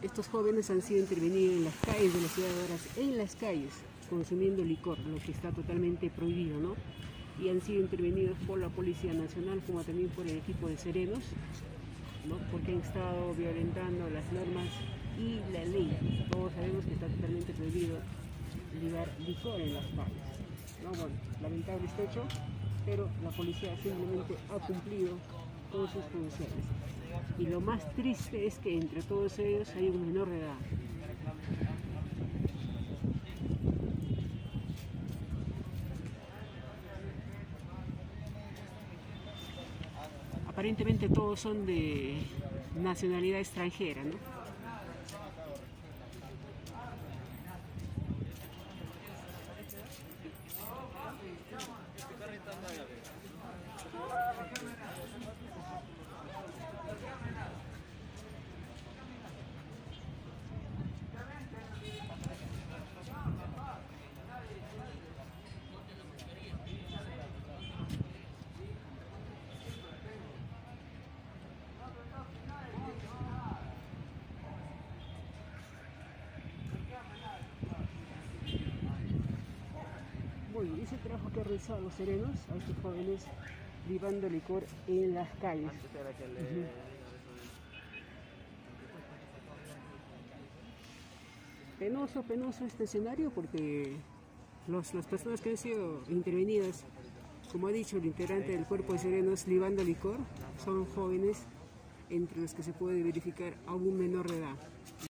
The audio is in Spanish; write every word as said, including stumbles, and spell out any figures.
Estos jóvenes han sido intervenidos en las calles de la ciudad de Huaraz, en las calles, consumiendo licor, lo que está totalmente prohibido, ¿no? Y han sido intervenidos por la Policía Nacional, como también por el equipo de serenos, ¿no? Porque han estado violentando las normas y la ley. Todos sabemos que está totalmente prohibido llevar licor en las calles, ¿no? Bueno, lamentable este hecho, pero la policía simplemente ha cumplido con sus funciones. Y lo más triste es que entre todos ellos hay un menor de edad. Aparentemente todos son de nacionalidad extranjera, ¿no? Bueno, ese trabajo que han realizado los serenos a estos jóvenes llevando licor en las calles. Uh-huh. Penoso, penoso este escenario porque los, las personas que han sido intervenidas, como ha dicho el integrante del cuerpo de serenos, libando licor, son jóvenes entre los que se puede verificar a un menor de edad.